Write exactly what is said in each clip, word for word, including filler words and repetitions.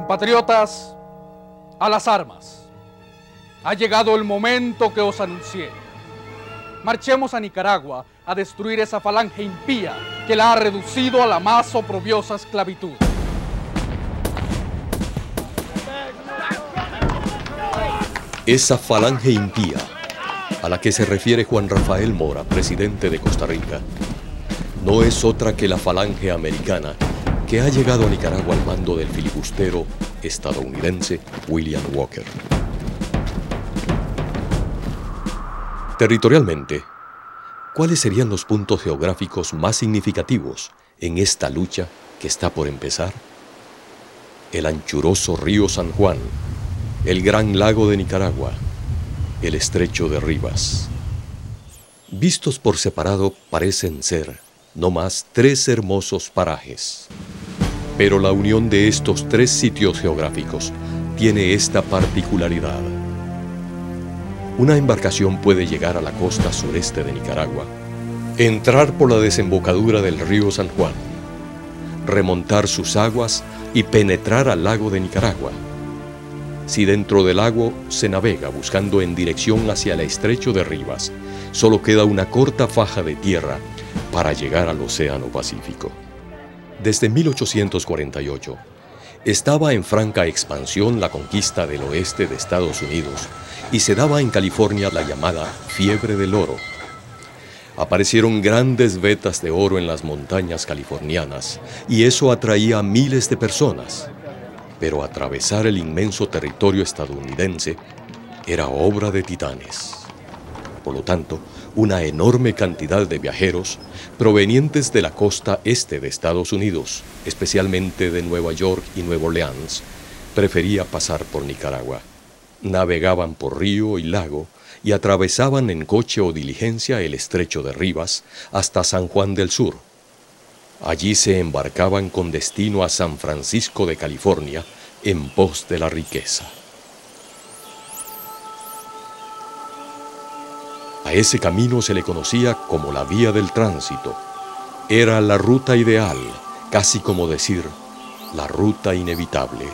Compatriotas, a las armas. Ha llegado el momento que os anuncié. Marchemos a Nicaragua a destruir esa falange impía que la ha reducido a la más oprobiosa esclavitud. Esa falange impía a la que se refiere Juan Rafael Mora, presidente de Costa Rica, no es otra que la falange americana que ha llegado a Nicaragua al mando del filibustero estadounidense William Walker. Territorialmente, ¿cuáles serían los puntos geográficos más significativos en esta lucha que está por empezar? El anchuroso río San Juan, el gran lago de Nicaragua, el estrecho de Rivas. Vistos por separado parecen ser no más tres hermosos parajes. Pero la unión de estos tres sitios geográficos tiene esta particularidad. Una embarcación puede llegar a la costa sureste de Nicaragua, entrar por la desembocadura del río San Juan, remontar sus aguas y penetrar al lago de Nicaragua. Si dentro del lago se navega buscando en dirección hacia el estrecho de Rivas, solo queda una corta faja de tierra para llegar al Océano Pacífico. Desde mil ochocientos cuarenta y ocho, estaba en franca expansión la conquista del oeste de Estados Unidos y se daba en California la llamada fiebre del oro. Aparecieron grandes vetas de oro en las montañas californianas y eso atraía a miles de personas. Pero atravesar el inmenso territorio estadounidense era obra de titanes. Por lo tanto, una enorme cantidad de viajeros provenientes de la costa este de Estados Unidos, especialmente de Nueva York y Nueva Orleans, prefería pasar por Nicaragua. Navegaban por río y lago y atravesaban en coche o diligencia el estrecho de Rivas hasta San Juan del Sur. Allí se embarcaban con destino a San Francisco de California en pos de la riqueza. A ese camino se le conocía como la vía del tránsito. Era la ruta ideal, casi como decir, la ruta inevitable.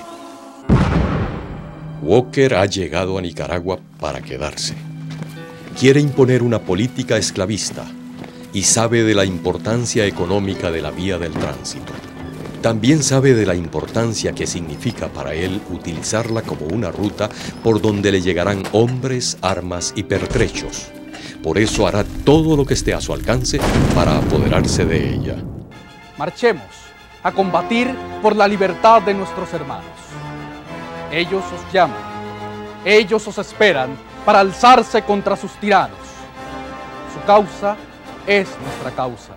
Walker ha llegado a Nicaragua para quedarse. Quiere imponer una política esclavista y sabe de la importancia económica de la vía del tránsito. También sabe de la importancia que significa para él utilizarla como una ruta por donde le llegarán hombres, armas y pertrechos. Por eso hará todo lo que esté a su alcance para apoderarse de ella. Marchemos a combatir por la libertad de nuestros hermanos. Ellos os llaman, ellos os esperan para alzarse contra sus tiranos. Su causa es nuestra causa.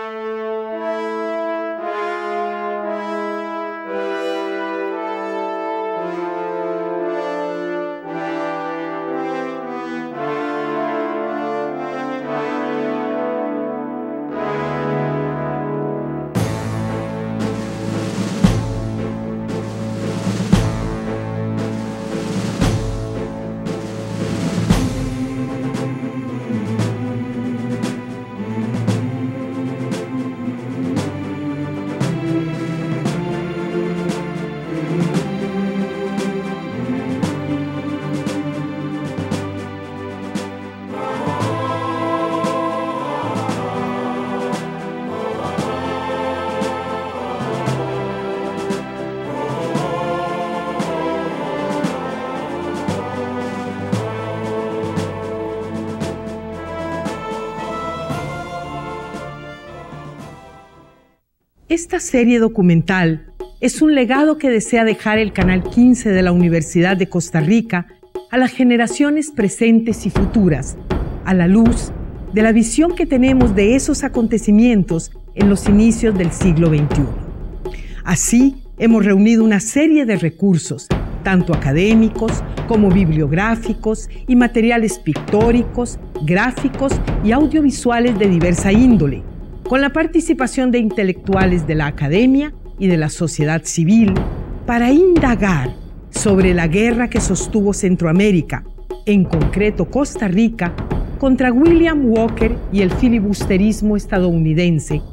Esta serie documental es un legado que desea dejar el Canal quince de la Universidad de Costa Rica a las generaciones presentes y futuras, a la luz de la visión que tenemos de esos acontecimientos en los inicios del siglo veintiuno. Así, hemos reunido una serie de recursos, tanto académicos como bibliográficos y materiales pictóricos, gráficos y audiovisuales de diversa índole, con la participación de intelectuales de la academia y de la sociedad civil, para indagar sobre la guerra que sostuvo Centroamérica, en concreto Costa Rica, contra William Walker y el filibusterismo estadounidense,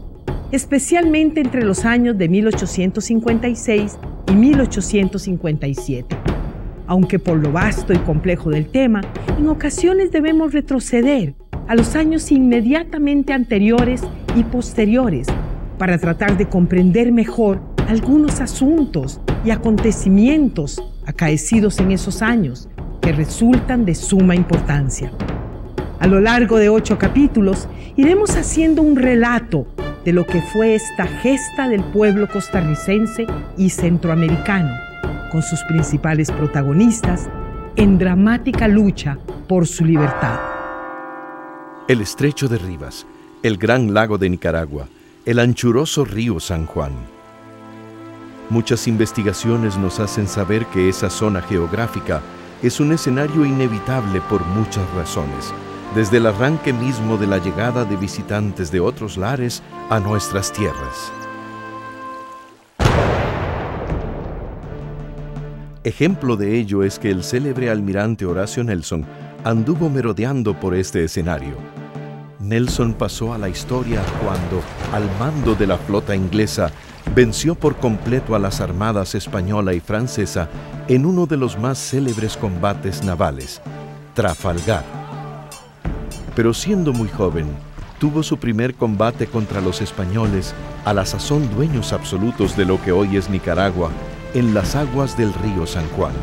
especialmente entre los años de mil ochocientos cincuenta y seis y mil ochocientos cincuenta y siete. Aunque por lo vasto y complejo del tema, en ocasiones debemos retroceder a los años inmediatamente anteriores y posteriores para tratar de comprender mejor algunos asuntos y acontecimientos acaecidos en esos años que resultan de suma importancia. A lo largo de ocho capítulos, iremos haciendo un relato de lo que fue esta gesta del pueblo costarricense y centroamericano, con sus principales protagonistas en dramática lucha por su libertad. El Estrecho de Rivas, el Gran Lago de Nicaragua, el anchuroso río San Juan. Muchas investigaciones nos hacen saber que esa zona geográfica es un escenario inevitable por muchas razones, desde el arranque mismo de la llegada de visitantes de otros lares a nuestras tierras. Ejemplo de ello es que el célebre almirante Horacio Nelson anduvo merodeando por este escenario. Nelson pasó a la historia cuando, al mando de la flota inglesa, venció por completo a las armadas española y francesa en uno de los más célebres combates navales, Trafalgar. Pero siendo muy joven, tuvo su primer combate contra los españoles, a la sazón dueños absolutos de lo que hoy es Nicaragua, en las aguas del río San Juan.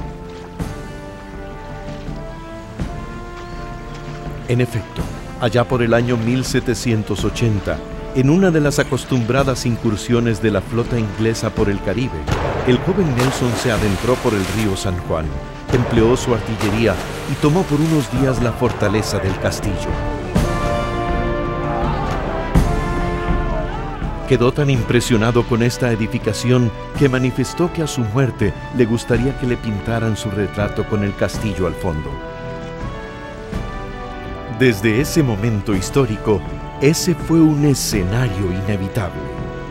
En efecto, allá por el año mil setecientos ochenta, en una de las acostumbradas incursiones de la flota inglesa por el Caribe, el joven Nelson se adentró por el río San Juan, empleó su artillería y tomó por unos días la fortaleza del castillo. Quedó tan impresionado con esta edificación que manifestó que a su muerte le gustaría que le pintaran su retrato con el castillo al fondo. Desde ese momento histórico, ese fue un escenario inevitable.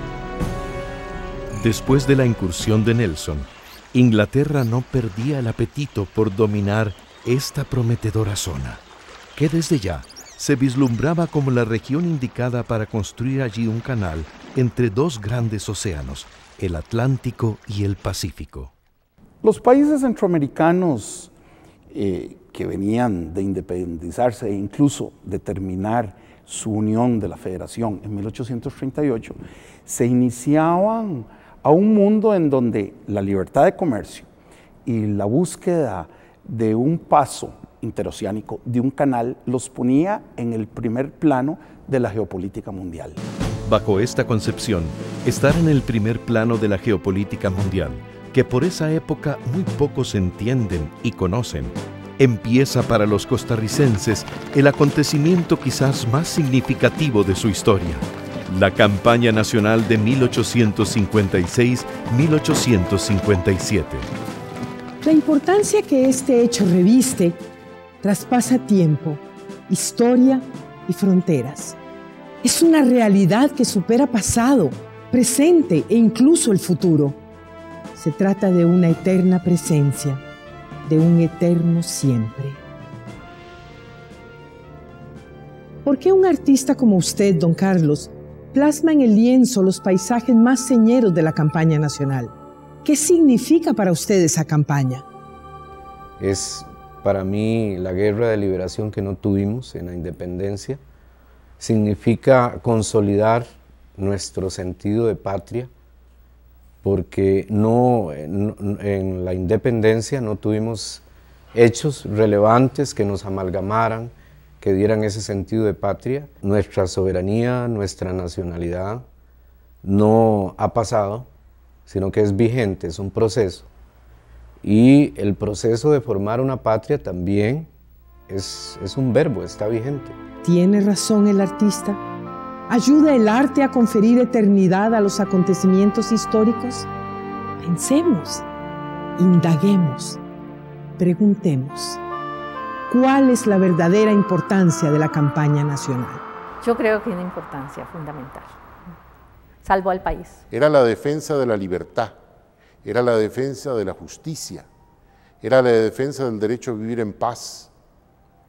Después de la incursión de Nelson, Inglaterra no perdía el apetito por dominar esta prometedora zona, que desde ya se vislumbraba como la región indicada para construir allí un canal entre dos grandes océanos, el Atlántico y el Pacífico. Los países centroamericanos eh, que venían de independizarse e incluso de terminar su unión de la Federación en mil ochocientos treinta y ocho, se iniciaban a un mundo en donde la libertad de comercio y la búsqueda de un paso interoceánico, de un canal, los ponía en el primer plano de la geopolítica mundial. Bajo esta concepción, estar en el primer plano de la geopolítica mundial, que por esa época muy pocos entienden y conocen, empieza para los costarricenses el acontecimiento quizás más significativo de su historia, la campaña nacional de mil ochocientos cincuenta y seis a mil ochocientos cincuenta y siete. La importancia que este hecho reviste traspasa tiempo, historia y fronteras. Es una realidad que supera pasado, presente e incluso el futuro. Se trata de una eterna presencia, de un eterno siempre. ¿Por qué un artista como usted, don Carlos, plasma en el lienzo los paisajes más señeros de la campaña nacional? ¿Qué significa para usted esa campaña? Es para mí la guerra de liberación que no tuvimos en la independencia. Significa consolidar nuestro sentido de patria, porque no, en, en la independencia no tuvimos hechos relevantes que nos amalgamaran, que dieran ese sentido de patria. Nuestra soberanía, nuestra nacionalidad no ha pasado, sino que es vigente, es un proceso. Y el proceso de formar una patria también es, es un verbo, está vigente. ¿Tiene razón el artista? ¿Ayuda el arte a conferir eternidad a los acontecimientos históricos? Pensemos, indaguemos, preguntemos. ¿Cuál es la verdadera importancia de la campaña nacional? Yo creo que tiene importancia fundamental. Salvó al país. Era la defensa de la libertad, era la defensa de la justicia, era la defensa del derecho a vivir en paz,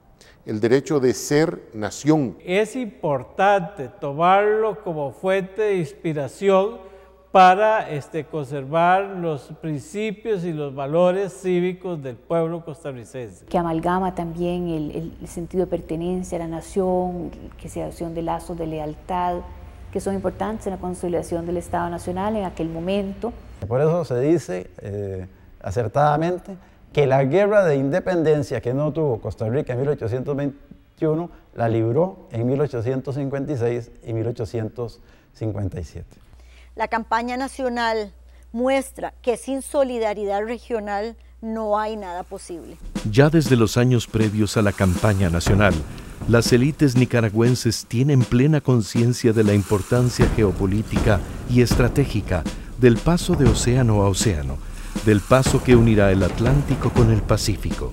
el derecho de ser nación. Es importante tomarlo como fuente de inspiración para este, conservar los principios y los valores cívicos del pueblo costarricense. Que amalgama también el, el sentido de pertenencia a la nación, que se acción de lazos de lealtad, que son importantes en la consolidación del Estado Nacional en aquel momento. Por eso se dice eh, acertadamente que la guerra de independencia que no tuvo Costa Rica en mil ochocientos veintiuno la libró en mil ochocientos cincuenta y seis y mil ochocientos cincuenta y siete. La campaña nacional muestra que sin solidaridad regional no hay nada posible. Ya desde los años previos a la campaña nacional, las élites nicaragüenses tienen plena conciencia de la importancia geopolítica y estratégica del paso de océano a océano, del paso que unirá el Atlántico con el Pacífico.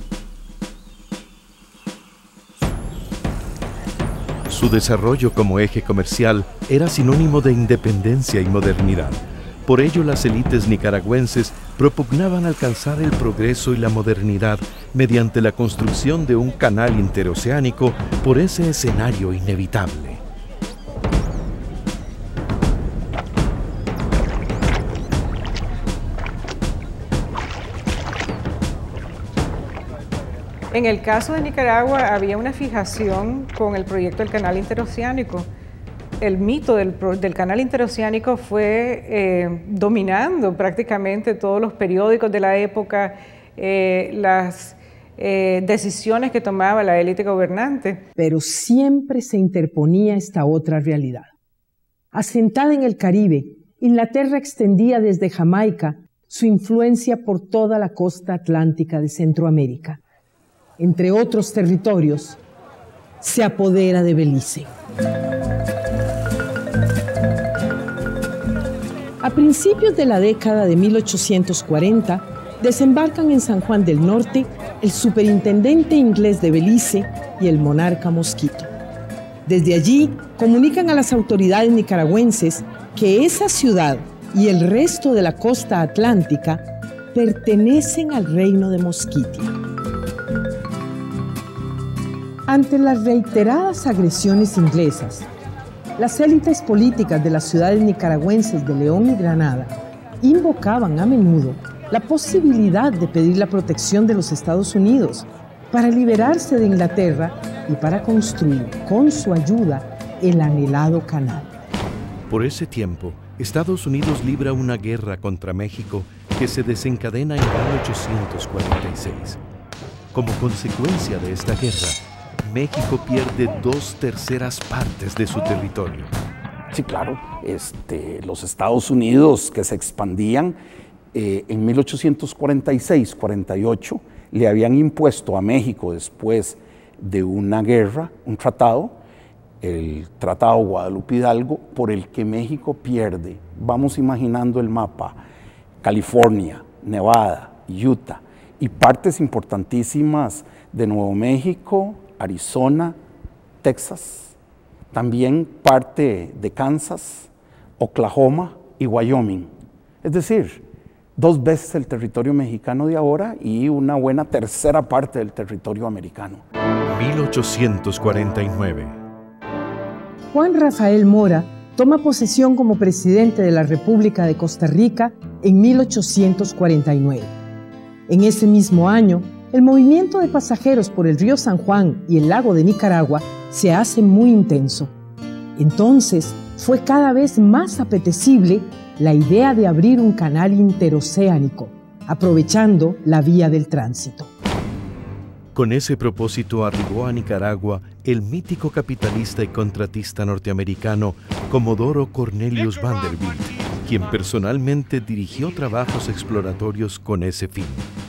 Su desarrollo como eje comercial era sinónimo de independencia y modernidad. Por ello, las élites nicaragüenses propugnaban alcanzar el progreso y la modernidad mediante la construcción de un canal interoceánico por ese escenario inevitable. En el caso de Nicaragua había una fijación con el proyecto del canal interoceánico. El mito del, del canal interoceánico fue eh, dominando prácticamente todos los periódicos de la época, eh, las eh, decisiones que tomaba la élite gobernante. Pero siempre se interponía esta otra realidad. Asentada en el Caribe, Inglaterra extendía desde Jamaica su influencia por toda la costa atlántica de Centroamérica. Entre otros territorios, se apodera de Belice. A principios de la década de mil ochocientos cuarenta, desembarcan en San Juan del Norte el superintendente inglés de Belice y el monarca Mosquito. Desde allí, comunican a las autoridades nicaragüenses que esa ciudad y el resto de la costa atlántica pertenecen al reino de Mosquitia. Ante las reiteradas agresiones inglesas, las élites políticas de las ciudades nicaragüenses de León y Granada invocaban a menudo la posibilidad de pedir la protección de los Estados Unidos para liberarse de Inglaterra y para construir, con su ayuda, el anhelado canal. Por ese tiempo, Estados Unidos libra una guerra contra México que se desencadena en mil ochocientos cuarenta y seis. Como consecuencia de esta guerra, México pierde dos terceras partes de su territorio. Sí, claro. Este, los Estados Unidos que se expandían eh, en mil ochocientos cuarenta y seis cuarenta y ocho le habían impuesto a México después de una guerra, un tratado, el Tratado Guadalupe Hidalgo, por el que México pierde, vamos imaginando el mapa, California, Nevada, Utah y partes importantísimas de Nuevo México, Arizona, Texas, también parte de Kansas, Oklahoma y Wyoming. Es decir, dos veces el territorio mexicano de ahora y una buena tercera parte del territorio americano. mil ochocientos cuarenta y nueve. Juan Rafael Mora toma posesión como presidente de la República de Costa Rica en mil ochocientos cuarenta y nueve. En ese mismo año, el movimiento de pasajeros por el río San Juan y el lago de Nicaragua se hace muy intenso. Entonces, fue cada vez más apetecible la idea de abrir un canal interoceánico, aprovechando la vía del tránsito. Con ese propósito arribó a Nicaragua el mítico capitalista y contratista norteamericano Comodoro Cornelius Vanderbilt, quien personalmente dirigió trabajos exploratorios con ese fin.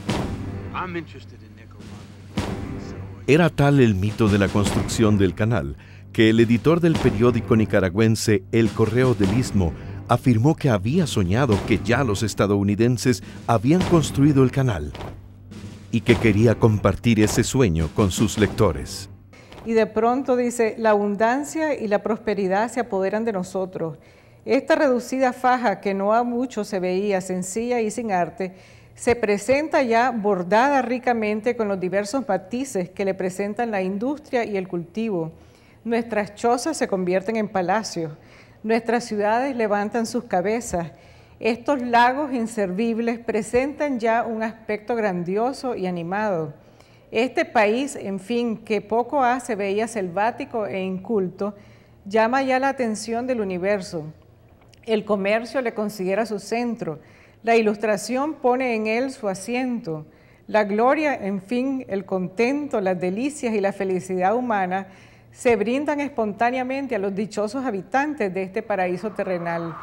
Era tal el mito de la construcción del canal que el editor del periódico nicaragüense El Correo del Istmo afirmó que había soñado que ya los estadounidenses habían construido el canal y que quería compartir ese sueño con sus lectores. Y de pronto dice, la abundancia y la prosperidad se apoderan de nosotros. Esta reducida faja que no a mucho se veía sencilla y sin arte, se presenta ya bordada ricamente con los diversos matices que le presentan la industria y el cultivo. Nuestras chozas se convierten en palacios, nuestras ciudades levantan sus cabezas. Estos lagos inservibles presentan ya un aspecto grandioso y animado. Este país, en fin, que poco hace veía selvático e inculto, llama ya la atención del universo. El comercio le considera su centro, la ilustración pone en él su asiento. La gloria, en fin, el contento, las delicias y la felicidad humana se brindan espontáneamente a los dichosos habitantes de este paraíso terrenal.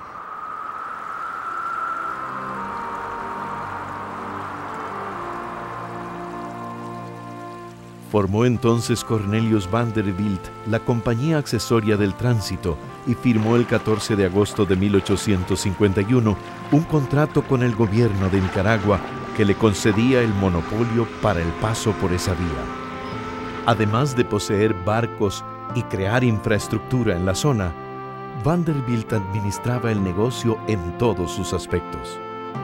Formó entonces Cornelius Vanderbilt la Compañía Accesoria del Tránsito y firmó el catorce de agosto de mil ochocientos cincuenta y uno un contrato con el gobierno de Nicaragua que le concedía el monopolio para el paso por esa vía. Además de poseer barcos y crear infraestructura en la zona, Vanderbilt administraba el negocio en todos sus aspectos.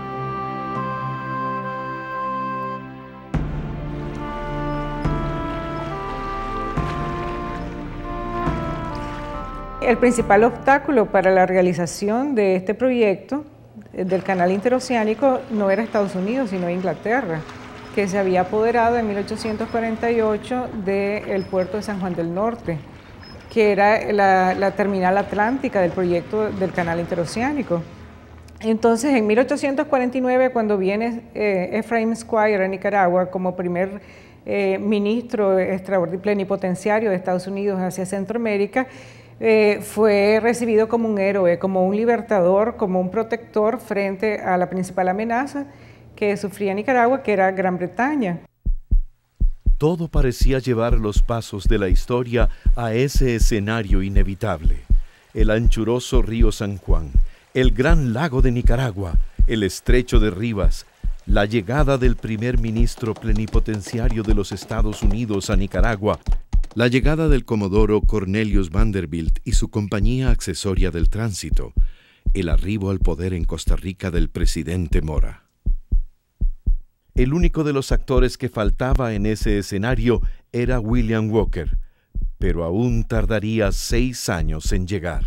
El principal obstáculo para la realización de este proyecto del canal interoceánico no era Estados Unidos, sino Inglaterra, que se había apoderado en mil ochocientos cuarenta y ocho del puerto de San Juan del Norte, que era la, la terminal atlántica del proyecto del canal interoceánico. Entonces, en mil ochocientos cuarenta y nueve, cuando viene eh, Ephraim Squire a Nicaragua como primer eh, ministro extraordinario plenipotenciario de Estados Unidos hacia Centroamérica, Eh, fue recibido como un héroe, como un libertador, como un protector frente a la principal amenaza que sufría Nicaragua, que era Gran Bretaña. Todo parecía llevar los pasos de la historia a ese escenario inevitable. El anchuroso río San Juan, el gran lago de Nicaragua, el estrecho de Rivas, la llegada del primer ministro plenipotenciario de los Estados Unidos a Nicaragua, la llegada del comodoro Cornelius Vanderbilt y su compañía accesoria del tránsito, el arribo al poder en Costa Rica del presidente Mora. El único de los actores que faltaba en ese escenario era William Walker, pero aún tardaría seis años en llegar.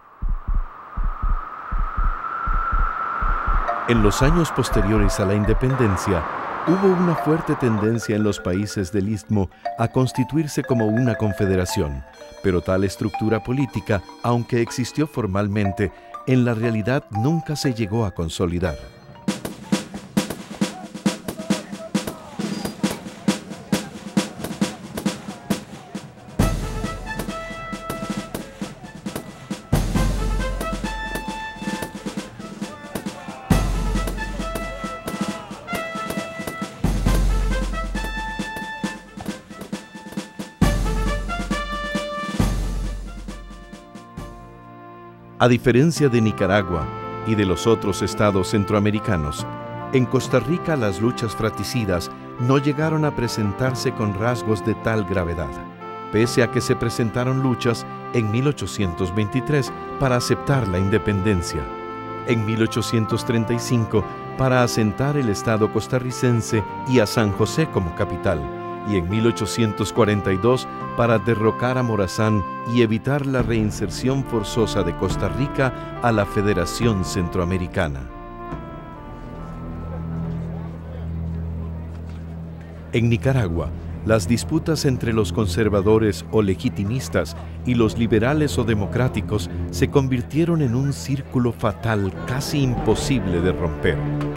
En los años posteriores a la independencia, hubo una fuerte tendencia en los países del Istmo a constituirse como una confederación, pero tal estructura política, aunque existió formalmente, en la realidad nunca se llegó a consolidar. A diferencia de Nicaragua y de los otros estados centroamericanos, en Costa Rica las luchas fratricidas no llegaron a presentarse con rasgos de tal gravedad, pese a que se presentaron luchas en mil ochocientos veintitrés para aceptar la independencia, en mil ochocientos treinta y cinco para asentar el estado costarricense y a San José como capital, y en mil ochocientos cuarenta y dos para derrocar a Morazán y evitar la reinserción forzosa de Costa Rica a la Federación Centroamericana. En Nicaragua, las disputas entre los conservadores o legitimistas y los liberales o democráticos se convirtieron en un círculo fatal casi imposible de romper.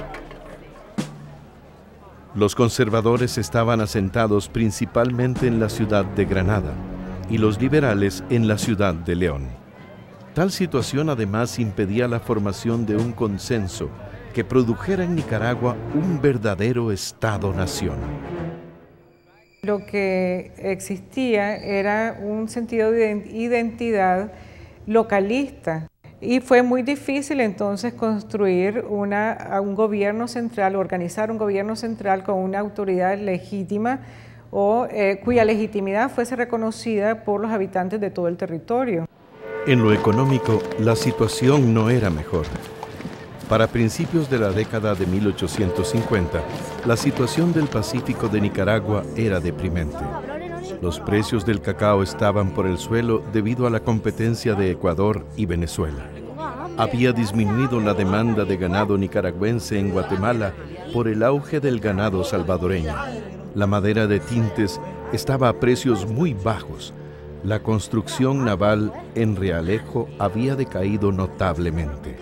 Los conservadores estaban asentados principalmente en la ciudad de Granada y los liberales en la ciudad de León. Tal situación además impedía la formación de un consenso que produjera en Nicaragua un verdadero Estado-nación. Lo que existía era un sentido de identidad localista. Y fue muy difícil entonces construir una, un gobierno central, organizar un gobierno central con una autoridad legítima o eh, cuya legitimidad fuese reconocida por los habitantes de todo el territorio. En lo económico, la situación no era mejor. Para principios de la década de mil ochocientos cincuenta, la situación del Pacífico de Nicaragua era deprimente. Los precios del cacao estaban por el suelo debido a la competencia de Ecuador y Venezuela. Había disminuido la demanda de ganado nicaragüense en Guatemala por el auge del ganado salvadoreño. La madera de tintes estaba a precios muy bajos. La construcción naval en Realejo había decaído notablemente.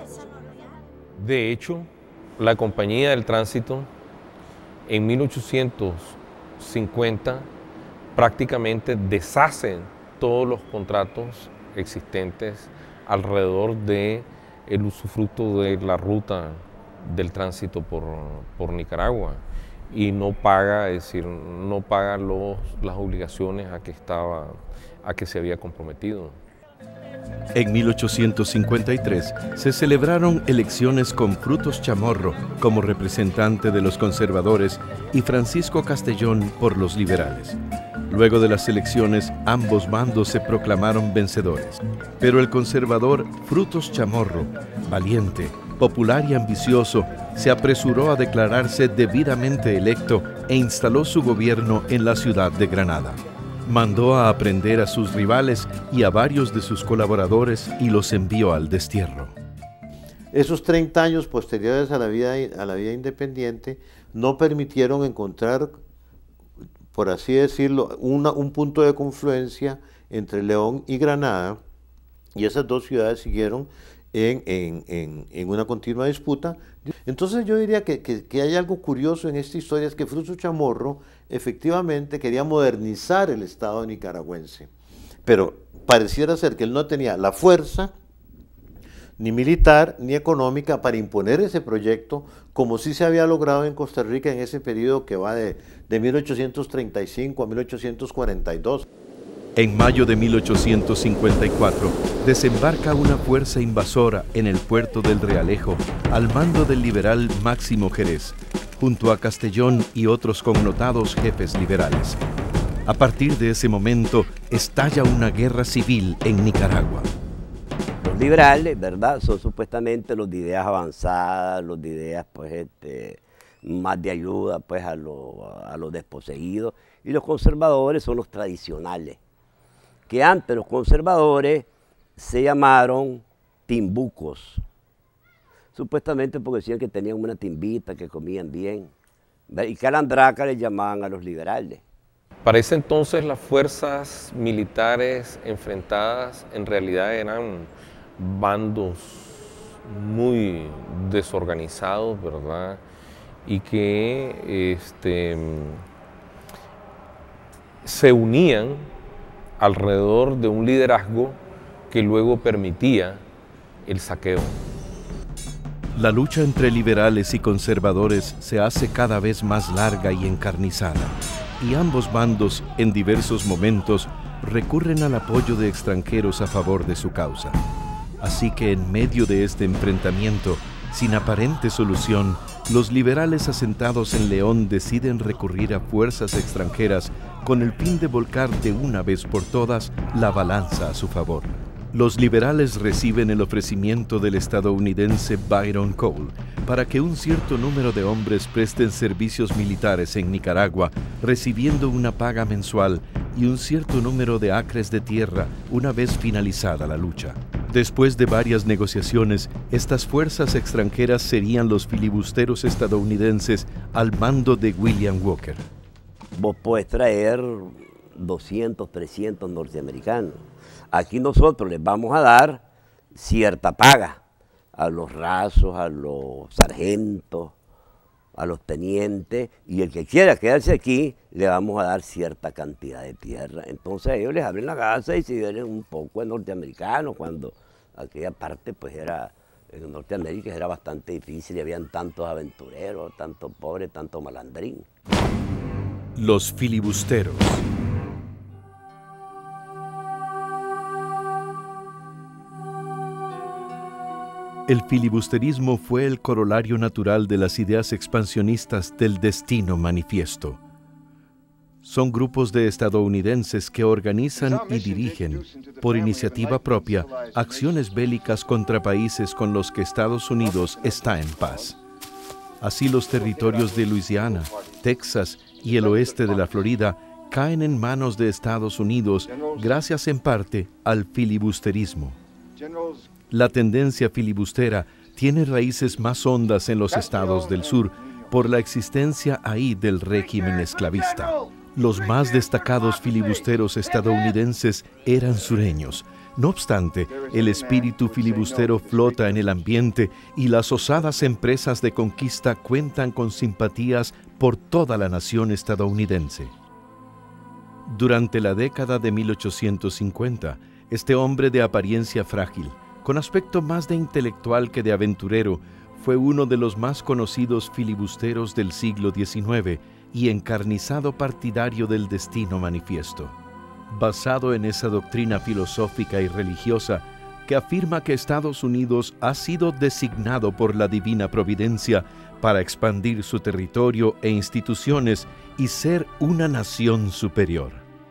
De hecho, la Compañía del Tránsito en mil ochocientos cincuenta prácticamente deshace todos los contratos existentes alrededor del usufructo de la ruta del tránsito por, por Nicaragua y no paga, es decir, no paga los, las obligaciones a que, estaba, a que se había comprometido. En mil ochocientos cincuenta y tres se celebraron elecciones con Frutos Chamorro como representante de los conservadores y Francisco Castellón por los liberales. Luego de las elecciones, ambos bandos se proclamaron vencedores. Pero el conservador Frutos Chamorro, valiente, popular y ambicioso, se apresuró a declararse debidamente electo e instaló su gobierno en la ciudad de Granada. Mandó a aprender a sus rivales y a varios de sus colaboradores y los envió al destierro. Esos treinta años posteriores a la vida, a la vida independiente no permitieron encontrar, por así decirlo, una, un punto de confluencia entre León y Granada, y esas dos ciudades siguieron en, en, en, en una continua disputa. Entonces yo diría que, que, que hay algo curioso en esta historia, es que Frutos Chamorro efectivamente quería modernizar el Estado nicaragüense, pero pareciera ser que él no tenía la fuerza, ni militar, ni económica para imponer ese proyecto, como sí se había logrado en Costa Rica en ese periodo que va de, de mil ochocientos treinta y cinco a mil ochocientos cuarenta y dos. En mayo de mil ochocientos cincuenta y cuatro, desembarca una fuerza invasora en el puerto del Realejo al mando del liberal Máximo Jerez, junto a Castellón y otros connotados jefes liberales. A partir de ese momento, estalla una guerra civil en Nicaragua. Los liberales, ¿verdad?, son supuestamente los de ideas avanzadas, los de ideas, pues, este, más de ayuda, pues, a, lo, a los desposeídos, y los conservadores son los tradicionales, que antes los conservadores se llamaron timbucos, supuestamente porque decían que tenían una timbita, que comían bien, y calandraca les llamaban a los liberales. Para ese entonces las fuerzas militares enfrentadas en realidad eran bandos muy desorganizados, ¿verdad? Y que este, se unían alrededor de un liderazgo que luego permitía el saqueo. La lucha entre liberales y conservadores se hace cada vez más larga y encarnizada, y ambos bandos, en diversos momentos, recurren al apoyo de extranjeros a favor de su causa. Así que en medio de este enfrentamiento, sin aparente solución, los liberales asentados en León deciden recurrir a fuerzas extranjeras con el fin de volcar de una vez por todas la balanza a su favor. Los liberales reciben el ofrecimiento del estadounidense Byron Cole para que un cierto número de hombres presten servicios militares en Nicaragua, recibiendo una paga mensual y un cierto número de acres de tierra una vez finalizada la lucha. Después de varias negociaciones, estas fuerzas extranjeras serían los filibusteros estadounidenses al mando de William Walker. Vos podés traer doscientos, trescientos norteamericanos. Aquí nosotros les vamos a dar cierta paga a los rasos, a los sargentos, a los tenientes, y el que quiera quedarse aquí, le vamos a dar cierta cantidad de tierra. Entonces ellos les abren la casa y se vienen un poco de norteamericanos, cuando aquella parte pues era, en Norteamérica era bastante difícil y habían tantos aventureros, tantos pobres, tanto malandrín. Los filibusteros. El filibusterismo fue el corolario natural de las ideas expansionistas del Destino Manifiesto. Son grupos de estadounidenses que organizan y dirigen, por iniciativa propia, acciones bélicas contra países con los que Estados Unidos está en paz. Así los territorios de Luisiana, Texas y el oeste de la Florida caen en manos de Estados Unidos gracias en parte al filibusterismo. La tendencia filibustera tiene raíces más hondas en los estados del sur por la existencia ahí del régimen esclavista. Los más destacados filibusteros estadounidenses eran sureños. No obstante, el espíritu filibustero flota en el ambiente y las osadas empresas de conquista cuentan con simpatías por toda la nación estadounidense. Durante la década de mil ochocientos cincuenta, este hombre de apariencia frágil, con aspecto más de intelectual que de aventurero, fue uno de los más conocidos filibusteros del siglo diecinueve y encarnizado partidario del Destino Manifiesto. Basado en esa doctrina filosófica y religiosa que afirma que Estados Unidos ha sido designado por la divina providencia para expandir su territorio e instituciones y ser una nación superior.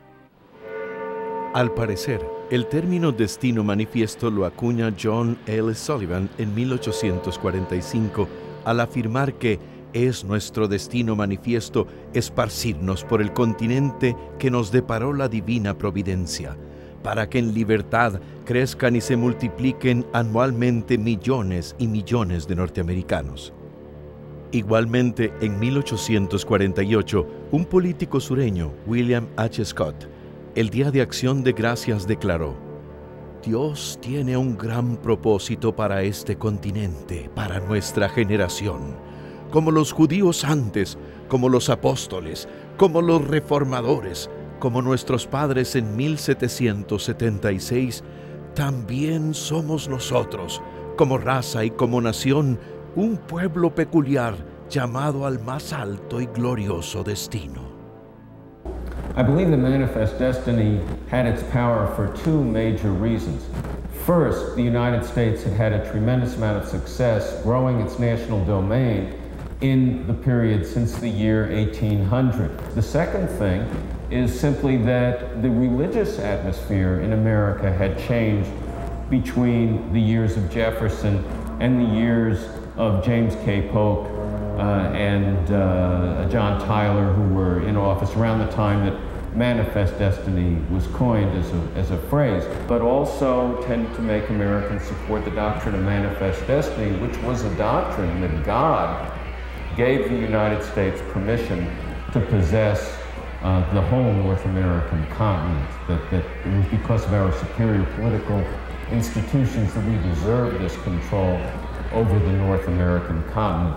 Al parecer, el término Destino Manifiesto lo acuña John L. Sullivan en mil ochocientos cuarenta y cinco al afirmar que es nuestro destino manifiesto esparcirnos por el continente que nos deparó la divina providencia, para que en libertad crezcan y se multipliquen anualmente millones y millones de norteamericanos. Igualmente, en mil ochocientos cuarenta y ocho, un político sureño, William H. Scott, el Día de Acción de Gracias declaró: Dios tiene un gran propósito para este continente, para nuestra generación. Como los judíos antes, como los apóstoles, como los reformadores, como nuestros padres en mil setecientos setenta y seis, también somos nosotros, como raza y como nación, un pueblo peculiar llamado al más alto y glorioso destino. I believe the Manifest Destiny had its power for two major reasons. First, the United States had had a tremendous amount of success growing its national domain in the period since the year eighteen hundred. The second thing is simply that the religious atmosphere in America had changed between the years of Jefferson and the years of James K. Polk uh, and uh, John Tyler, who were in office around the time that Manifest Destiny was coined as a, as a phrase, but also tended to make Americans support the doctrine of Manifest Destiny, which was a doctrine that God gave the United States permission to possess uh, the whole North American continent, that, that it was because of our superior political institutions that we deserved this control over the North American continent.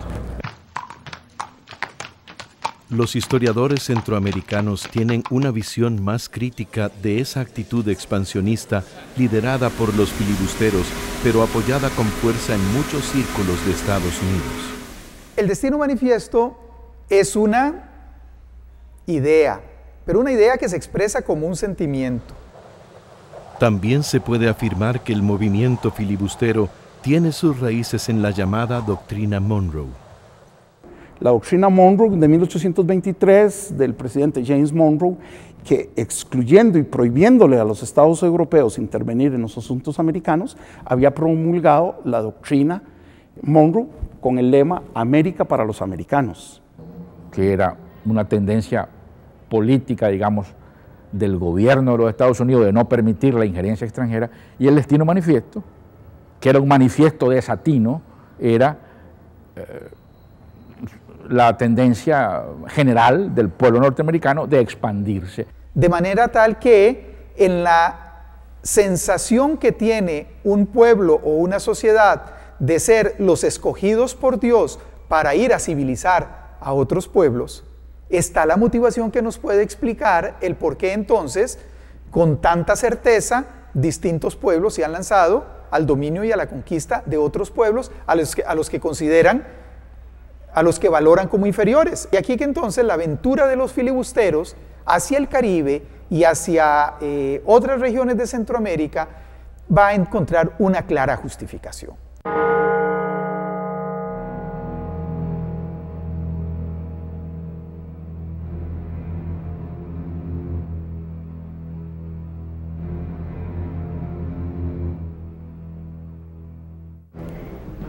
Los historiadores centroamericanos tienen una visión más crítica de esa actitud expansionista liderada por los filibusteros, pero apoyada con fuerza en muchos círculos de Estados Unidos. El Destino Manifiesto es una idea, pero una idea que se expresa como un sentimiento. También se puede afirmar que el movimiento filibustero tiene sus raíces en la llamada Doctrina Monroe. La Doctrina Monroe de mil ochocientos veintitrés del presidente James Monroe, que excluyendo y prohibiéndole a los estados europeos intervenir en los asuntos americanos, había promulgado la Doctrina Monroe con el lema América para los americanos. Que era una tendencia política, digamos, del gobierno de los Estados Unidos de no permitir la injerencia extranjera, y el Destino Manifiesto, que era un manifiesto desatino, era eh, la tendencia general del pueblo norteamericano de expandirse. De manera tal que en la sensación que tiene un pueblo o una sociedad de ser los escogidos por Dios para ir a civilizar a otros pueblos, está la motivación que nos puede explicar el por qué entonces, con tanta certeza, distintos pueblos se han lanzado al dominio y a la conquista de otros pueblos a los que, a los que consideran, a los que valoran como inferiores. Y aquí que entonces la aventura de los filibusteros hacia el Caribe y hacia eh, otras regiones de Centroamérica va a encontrar una clara justificación.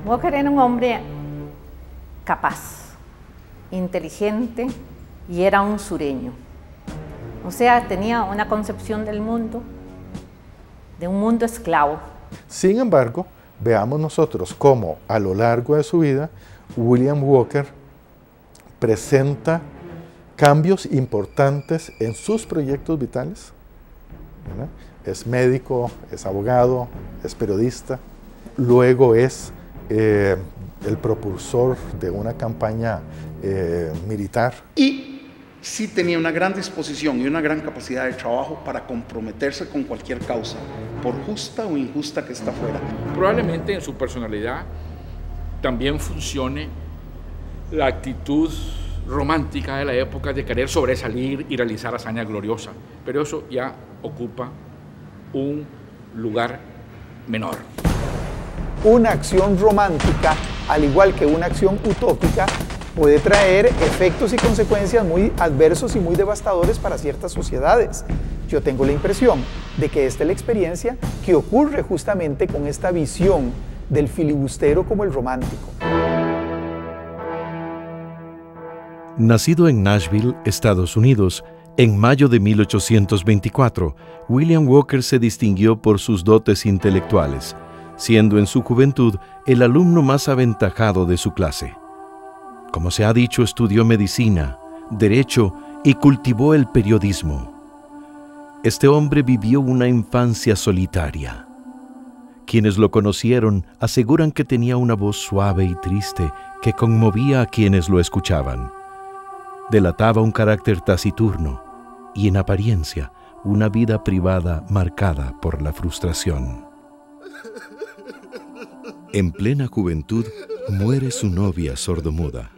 Walker era un hombre capaz, inteligente y era un sureño. O sea, tenía una concepción del mundo, de un mundo esclavo. Sin embargo, veamos nosotros cómo a lo largo de su vida William Walker presenta cambios importantes en sus proyectos vitales, ¿verdad? Es médico, es abogado, es periodista, luego es eh, el propulsor de una campaña eh, militar. Y sí tenía una gran disposición y una gran capacidad de trabajo para comprometerse con cualquier causa, por justa o injusta que está fuera. Probablemente en su personalidad también funcione la actitud romántica de la época de querer sobresalir y realizar hazañas gloriosas, pero eso ya ocupa un lugar menor. Una acción romántica, al igual que una acción utópica, puede traer efectos y consecuencias muy adversos y muy devastadores para ciertas sociedades. Yo tengo la impresión de que esta es la experiencia que ocurre justamente con esta visión del filibustero como el romántico. Nacido en Nashville, Estados Unidos, en mayo de mil ochocientos veinticuatro, William Walker se distinguió por sus dotes intelectuales, siendo en su juventud el alumno más aventajado de su clase. Como se ha dicho, estudió medicina, derecho y cultivó el periodismo. Este hombre vivió una infancia solitaria. Quienes lo conocieron aseguran que tenía una voz suave y triste que conmovía a quienes lo escuchaban. Delataba un carácter taciturno y, en apariencia, una vida privada marcada por la frustración. En plena juventud, muere su novia sordomuda.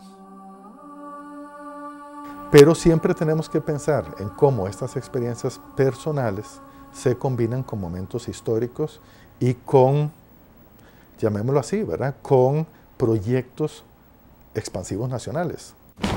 Pero siempre tenemos que pensar en cómo estas experiencias personales se combinan con momentos históricos y con, llamémoslo así, ¿verdad?, con proyectos expansivos nacionales.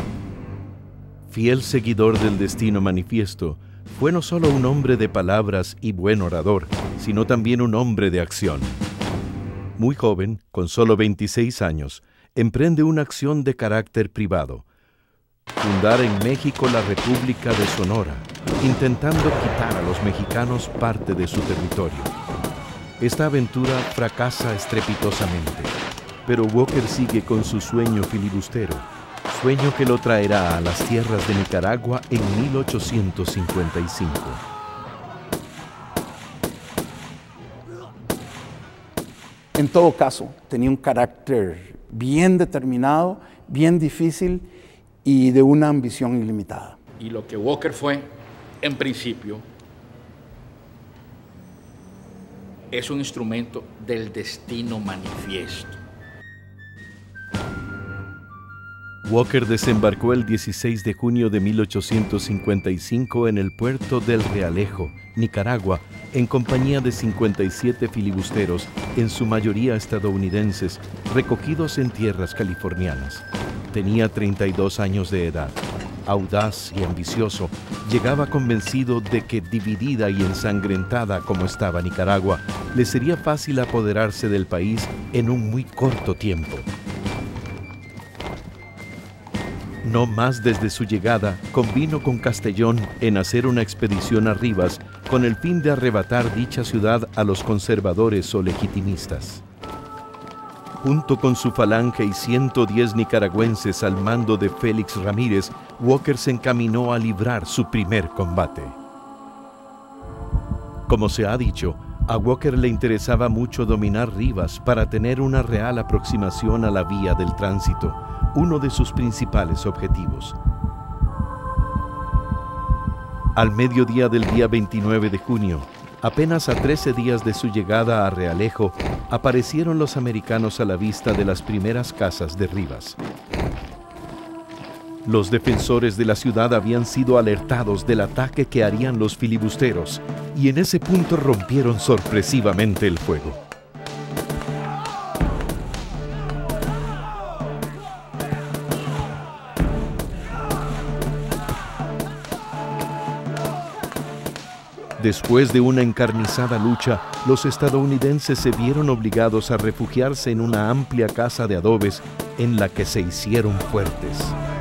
Fiel seguidor del Destino Manifiesto, fue no solo un hombre de palabras y buen orador, sino también un hombre de acción. Muy joven, con solo veintiséis años, emprende una acción de carácter privado: fundar en México la República de Sonora, intentando quitar a los mexicanos parte de su territorio. Esta aventura fracasa estrepitosamente, pero Walker sigue con su sueño filibustero, sueño que lo traerá a las tierras de Nicaragua en mil ochocientos cincuenta y cinco. En todo caso, tenía un carácter bien determinado, bien difícil y de una ambición ilimitada. Y lo que Walker fue, en principio, es un instrumento del Destino Manifiesto. Walker desembarcó el dieciséis de junio de mil ochocientos cincuenta y cinco en el puerto del Realejo, Nicaragua, en compañía de cincuenta y siete filibusteros, en su mayoría estadounidenses, recogidos en tierras californianas. Tenía treinta y dos años de edad. Audaz y ambicioso, llegaba convencido de que, dividida y ensangrentada como estaba Nicaragua, le sería fácil apoderarse del país en un muy corto tiempo. No más desde su llegada, convino con Castellón en hacer una expedición a Rivas con el fin de arrebatar dicha ciudad a los conservadores o legitimistas. Junto con su falange y ciento diez nicaragüenses al mando de Félix Ramírez, Walker se encaminó a librar su primer combate. Como se ha dicho, a Walker le interesaba mucho dominar Rivas para tener una real aproximación a la vía del tránsito, uno de sus principales objetivos. Al mediodía del día veintinueve de junio, apenas a trece días de su llegada a Realejo, aparecieron los americanos a la vista de las primeras casas de Rivas. Los defensores de la ciudad habían sido alertados del ataque que harían los filibusteros, y en ese punto rompieron sorpresivamente el fuego. Después de una encarnizada lucha, los estadounidenses se vieron obligados a refugiarse en una amplia casa de adobes en la que se hicieron fuertes.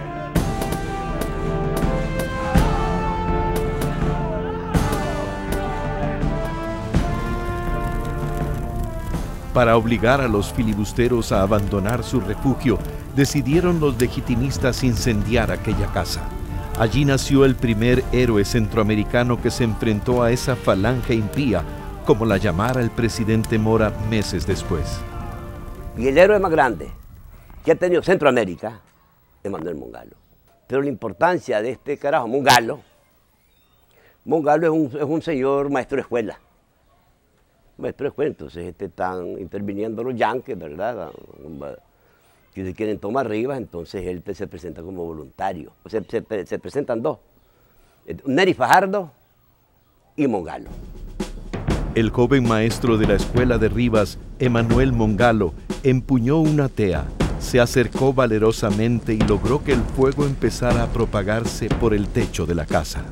Para obligar a los filibusteros a abandonar su refugio, decidieron los legitimistas incendiar aquella casa. Allí nació el primer héroe centroamericano que se enfrentó a esa falange impía, como la llamara el presidente Mora meses después. Y el héroe más grande que ha tenido Centroamérica es Manuel Mongalo. Pero la importancia de este carajo, Mongalo, Mongalo es un, es un señor maestro de escuela. Maestro de escuela, entonces este, están interviniendo los yanquis, ¿verdad? Que se quieren tomar Rivas, entonces él se presenta como voluntario. O sea, se, se presentan dos, Neri Fajardo y Mongalo. El joven maestro de la escuela de Rivas, Emanuel Mongalo, empuñó una tea, se acercó valerosamente y logró que el fuego empezara a propagarse por el techo de la casa.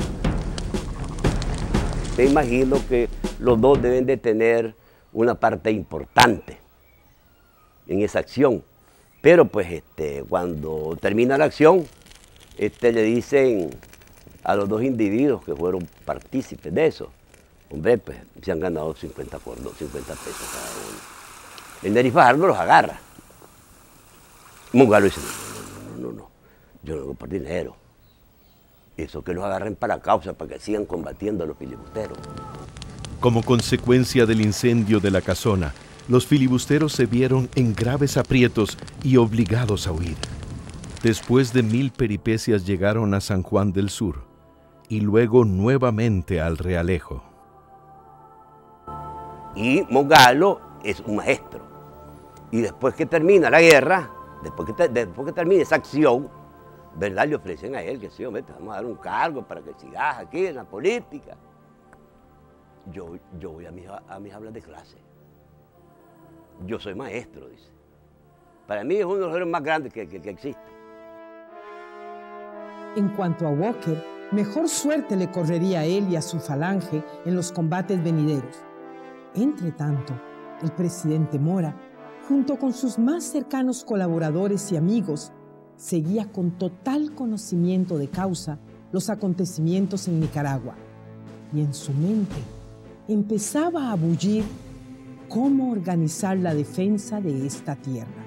Me imagino que los dos deben de tener una parte importante en esa acción. Pero pues este, cuando termina la acción, este, le dicen a los dos individuos que fueron partícipes de eso, hombre, pues se han ganado cincuenta pesos cada uno. El Neri Fajardo los agarra. Mongalo dice, no, no, no, no, yo no vengo por dinero. Eso que los agarren para la causa, para que sigan combatiendo a los filibusteros. Como consecuencia del incendio de la casona, los filibusteros se vieron en graves aprietos y obligados a huir. Después de mil peripecias llegaron a San Juan del Sur y luego nuevamente al Realejo. Y Mongalo es un maestro. Y después que termina la guerra, después que, te, después que termine esa acción, ¿verdad? Le ofrecen a él que sí, hombre, te vamos a dar un cargo para que sigas aquí en la política. Yo, yo voy a mis, a mis aulas de clase. Yo soy maestro, dice. Para mí es uno de los héroes más grandes que, que, que existe. En cuanto a Walker, mejor suerte le correría a él y a su falange en los combates venideros. Entre tanto, el presidente Mora, junto con sus más cercanos colaboradores y amigos, seguía con total conocimiento de causa los acontecimientos en Nicaragua. Y en su mente empezaba a bullir cómo organizar la defensa de esta tierra.